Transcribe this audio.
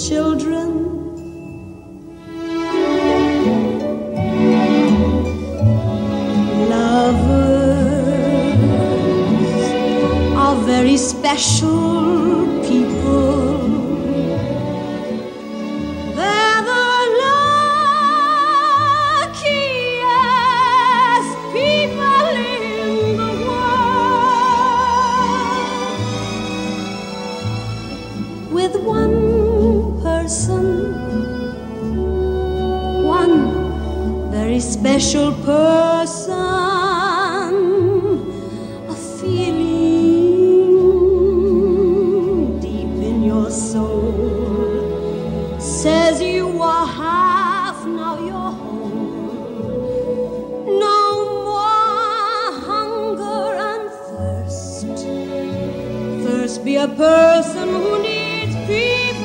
children. Lovers are very special people. They're the luckiest people in the world. With one person, one very special person, a feeling deep in your soul says you are half, now you're whole. No more hunger and thirst. First be a person who needs people.